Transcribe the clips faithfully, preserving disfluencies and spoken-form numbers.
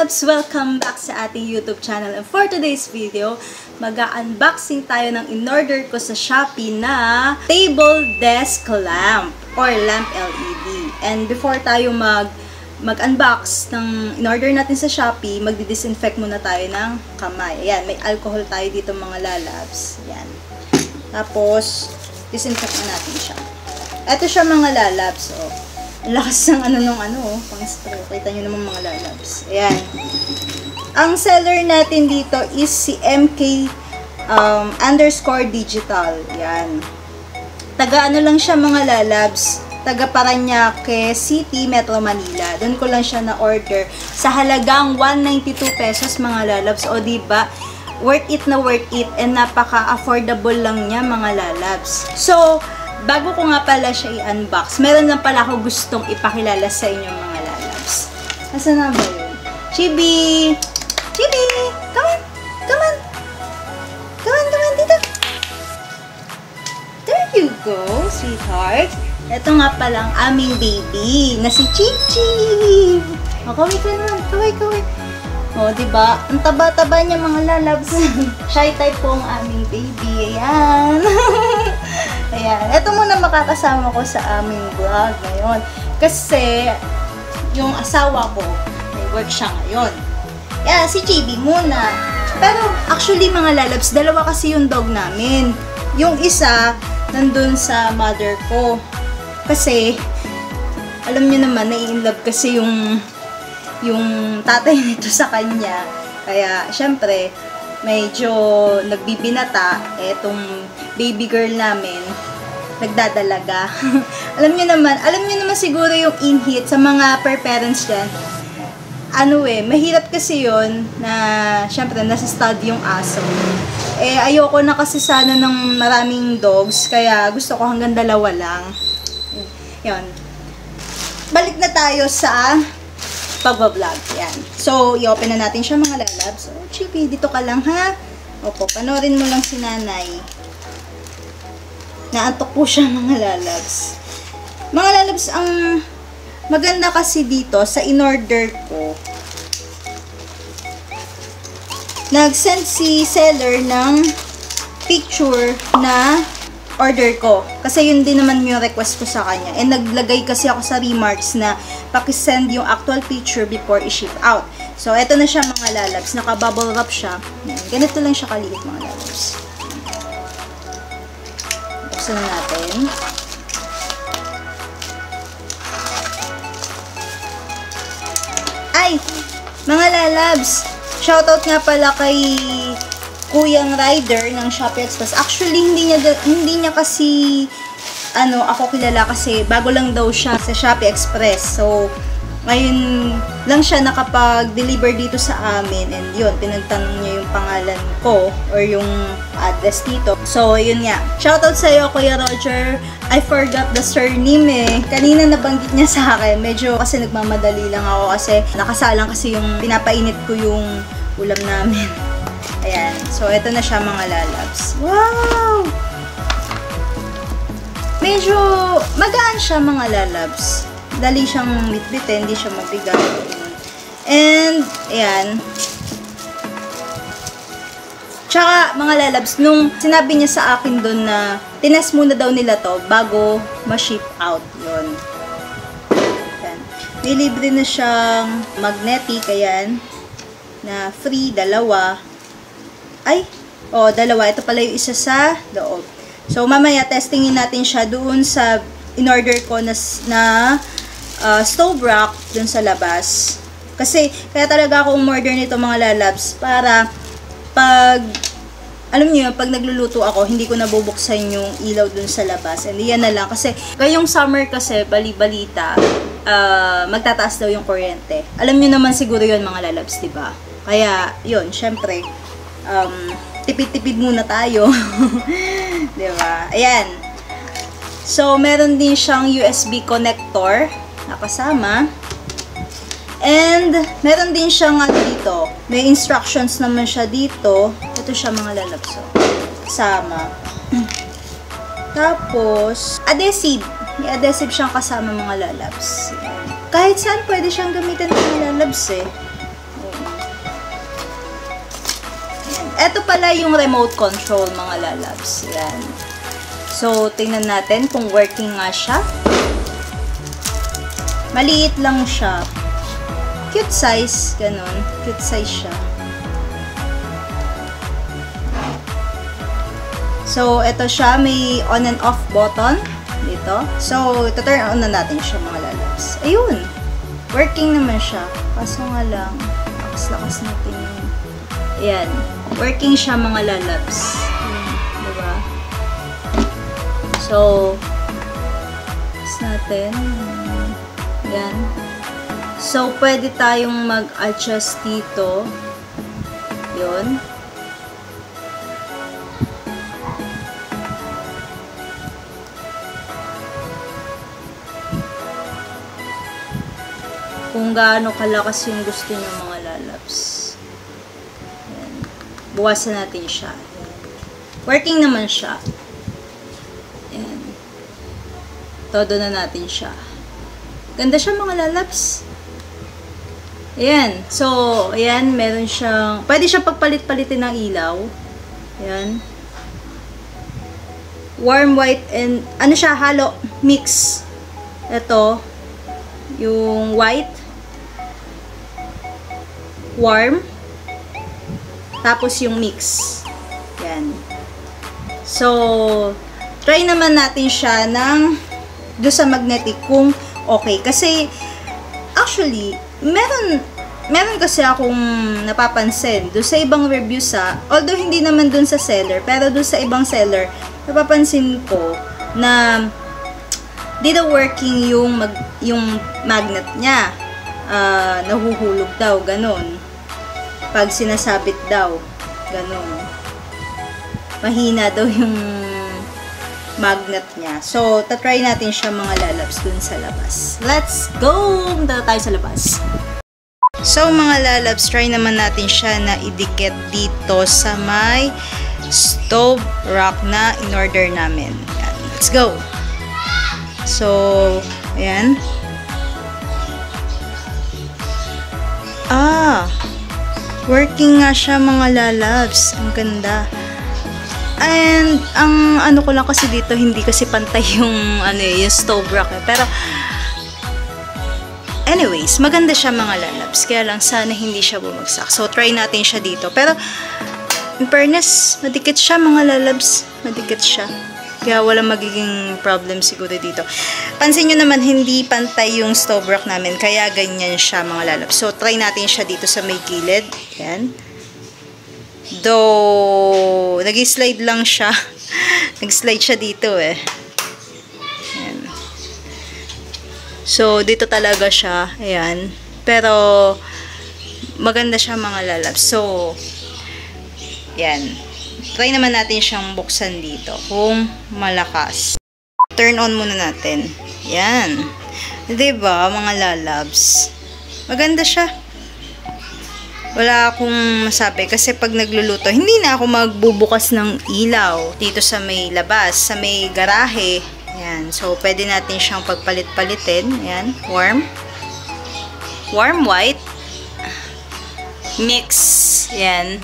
lalabs! Welcome back sa ating YouTube channel. And for today's video, mag-unboxing tayo ng in-order ko sa Shopee na table desk lamp or lamp L E D. And before tayo mag mag-unbox ng in-order natin sa Shopee, magdi-disinfect muna tayo ng kamay. Ayan, may alcohol tayo dito mga lalabs. Ayan. Tapos, disinfect na natin siya. Ito siya mga lalabs, oh. Ang lakas ng ano nung ano, oh, pang spray. Kita nyo naman mga lalabs. Ayan. Ang seller natin dito is si M K um, underscore digital. Ayan. Taga ano lang siya mga lalabs. Taga Parañaque City, Metro Manila. Doon ko lang siya na-order sa halagang one ninety-two pesos mga lalabs. O diba, worth it na worth it and napaka-affordable lang niya mga lalabs. So, bago ko nga pala siya i-unbox, meron lang pala ako gustong ipakilala sa inyo mga lalabs. Nasaan na ba yun? Chibi! Chibi! Come on! Come on! Come on, come on, dito! There you go, sweetheart. Ito nga palang aming baby na si Chichi! O, kaway ka naman. Kaway, kaway. O, diba? Ang taba-taba niya mga lalabs. Shy type po ang aming baby. Ayan. Ayan. Ito muna makakasama ko sa aming vlog ngayon. Kasi, yung asawa ko, may work siya ngayon. Ayan, si Chibi muna. Pero, actually mga lalabs, dalawa kasi yung dog namin. Yung isa, nandun sa mother ko. Kasi, alam niyo naman, nai-inlove kasi yung yung tatay nito sa kanya. Kaya, syempre, medyo nagbibinata. Etong baby girl namin, nagdadalaga. alam niyo naman, alam niyo naman siguro yung in-hit sa mga per parents dyan. Ano eh, mahirap kasi yun na, syempre, nasa stud yung aso. Eh, ayoko na kasi sana ng maraming dogs, kaya gusto ko hanggang dalawa lang. Yun. Balik na tayo sa pagbablog. Yan. So, i-open na natin siya mga lalabs. So, Chippy, dito ka lang ha. Opo, panoorin mo lang si nanay. Naantok po siya mga lalabs. Mga lalabs, ang maganda kasi dito sa in-order ko, nag-send si seller ng picture na order ko. Kasi yun din naman yung request ko sa kanya. And naglagay kasi ako sa remarks na pakisend yung actual picture before i-ship out. So, eto na siya mga lalabs. Naka-bubble wrap siya. Yan. Ganito lang siya kaliit mga lalabs. Buksan na natin. Ay! Mga lalabs! Shoutout nga pala kay Kuyang Rider ng Shopee Express. Actually, hindi niya, hindi niya kasi, ano, ako kilala kasi bago lang daw siya sa Shopee Express. So, ngayon lang siya nakapag-deliver dito sa amin. And yun, pinagtanong niya yung pangalan ko or yung address dito. So, yun nga. Shoutout sa'yo, Kuya Roger. I forgot the surname eh. Kanina nabanggit niya sa akin. Medyo kasi nagmamadali lang ako kasi nakasalang kasi yung pinapainit ko yung ulam namin. Ayan. So, ito na siya mga lalabs. Wow! Medyo magaan siya mga lalabs. Dali siyang bitbitin, hindi siya mabigat. And, ayan. Tsaka, mga lalabs, nung sinabi niya sa akin doon na tinest muna daw nila to bago ma-ship out. Yun. Ayan. May libre na siyang magnetic, ayan. Na free, dalawa. Ay, oh, dalawa. Ito pala yung isa sa loob. So, mamaya, testingin natin siya doon sa in-order ko na, na uh, stove rack doon sa labas. Kasi, kaya talaga ako umorder nito mga lalabs para pag, alam niyo, pag nagluluto ako, hindi ko nabubuksan yung ilaw doon sa labas. And yan na lang. Kasi, ngayong summer kasi, bali-balita, uh, magtataas daw yung kuryente. Alam niyo naman siguro yun mga lalabs, diba? Kaya, yun, syempre, um, tipid-tipid muna tayo. Diba? Ayan. So, meron din siyang U S B connector na kasama. And, meron din siyang ano dito. May instructions naman siya dito. Ito siya mga lalabs. Kasama. Tapos, adhesive. May adhesive siyang kasama mga lalabs. Kahit saan pwede siyang gamitin ng mga lalabs eh. eto pala yung remote control, mga lalabs. Yan. So, tingnan natin kung working nga siya. Maliit lang siya. Cute size, ganun. Cute size siya. So, ito siya. May on and off button dito. So, ito-turn on na natin siya, mga lalabs. Ayun. Working naman siya. Kaso nga lang, lakas-lakas natin yun. Ayan. Working siya, mga lalabs. Ayan. Diba? So, test natin. Ayan. So, pwede tayong mag-adjust dito. Yun. Kung gaano kalakas yung gusto niyo, mga lalabs. Ayan. Buwasan natin siya. Ayan. Working naman siya. Ayan. Todo na natin siya. Ganda siya, mga lalabs. Ayan. So, ayan, meron siyang, pwede siya pagpalit-palitin ng ilaw. Ayan. Warm white and, ano siya, halo, mix. Ito, yung white, warm, tapos yung mix. Yan. So, try naman natin siya ng doon sa magnetic kung okay. Kasi, actually, meron, meron kasi akong napapansin doon sa ibang reviews ha, although hindi naman doon sa seller, pero doon sa ibang seller, napapansin ko na dito working yung mag, yung magnet niya. Uh, nahuhulog daw, ganun. Pag sinasabit daw, ganun. Mahina daw yung magnet niya. So, tatry natin siya, mga lalabs, dun sa labas. Let's go! Punta tayo sa labas. So, mga lalabs, try naman natin siya na idikit dito sa may stove rack na in-order namin. Yan. Let's go! So, ayan. Ah, working nga siya, mga lalabs. Ang ganda. And, ang ano ko lang kasi dito, hindi kasi pantay yung, ano eh, yung stove rack eh. Pero, anyways, maganda siya, mga lalabs. Kaya lang, sana hindi siya bumagsak. So, try natin siya dito. Pero, in fairness, madikit siya, mga lalabs. Madikit siya. Kaya walang magiging problem siguro dito. Pansin nyo naman, hindi pantay yung stove rack namin. Kaya ganyan siya, mga lalabs. So, try natin siya dito sa may gilid. Ayan. Though, nag-slide lang siya. Nag-slide siya dito eh. Ayan. So, dito talaga siya. Ayan. Pero, maganda siya, mga lalabs. So, ayan. Try naman natin siyang buksan dito kung malakas. Turn on muna natin. Yan. Diba, mga lalabs? Maganda siya. Wala akong masabi kasi pag nagluluto, hindi na ako magbubukas ng ilaw dito sa may labas, sa may garahe. Yan. So, pwede natin siyang pagpalit-palitin. Yan. Warm. Warm white. Mix. Yan.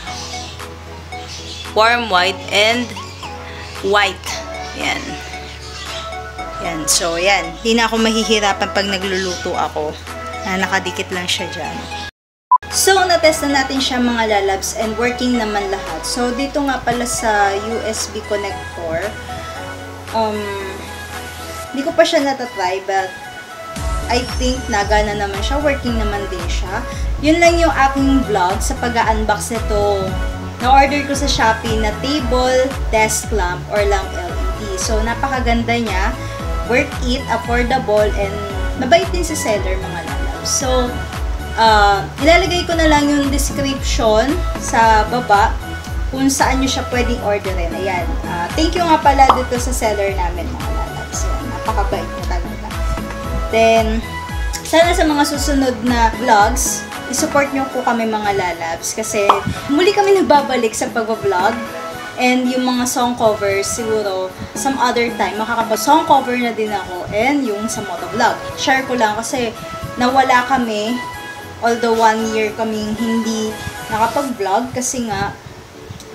Warm white and white. Yan. Yan. So, yan. Hindi na ako mahihirapan pag nagluluto ako. Na nakadikit lang siya dyan. So, natest na natin siya, mga lalabs, and working naman lahat. So, dito nga pala sa U S B connector, um, hindi ko pa siya natatry, but I think nagana naman siya. Working naman din siya. Yun lang yung aking vlog sa pag-unbox nito. Na-order ko sa Shopee na table, desk lamp, or lamp L E D. So, napakaganda niya. Worth it, affordable, and mabait din sa seller, mga lalabs. So, uh, ilalagay ko na lang yung description sa baba kung saan nyo siya pwedeng orderin. Ayan. Uh, thank you nga pala dito sa seller namin, mga lalabs. Ayan. Napakabait niya talaga. Then, sana sa mga susunod na vlogs, i-support nyo po kami, mga lalabs, kasi muli kami nagbabalik sa pag-vlog, and yung mga song covers siguro some other time makakapag-song cover na din ako, and yung sa motovlog. Share ko lang kasi nawala kami, although one year kaming hindi nakapag-vlog kasi nga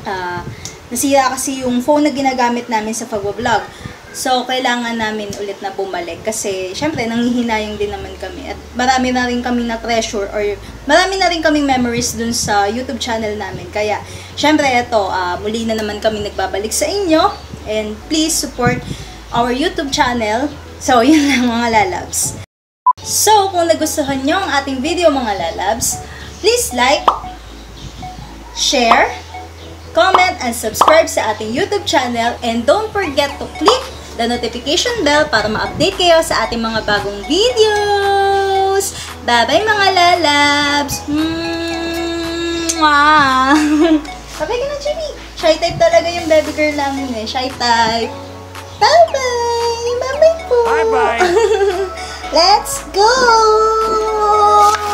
Uh, nasira kasi yung phone na ginagamit namin sa pag-vlog. So, kailangan namin ulit na bumalik kasi syempre nanghihinayang din naman kami at marami na rin kaming na-treasure or marami na rin kaming memories dun sa YouTube channel namin. Kaya, syempre ito, uh, muli na naman kami nagbabalik sa inyo and please support our YouTube channel. So, yun lang mga lalabs. So, kung nagustuhan nyo ang ating video mga lalabs, please like, share, comment, and subscribe sa ating YouTube channel and don't forget to click the notification bell para ma-update kayo sa ating mga bagong videos. Bye-bye mga lalabs! Mwah! Sabay ka na, Jimmy! Shy type talaga yung baby girl namin eh. Shy type. Bye-bye! Bye-bye po! Bye-bye! Let's go!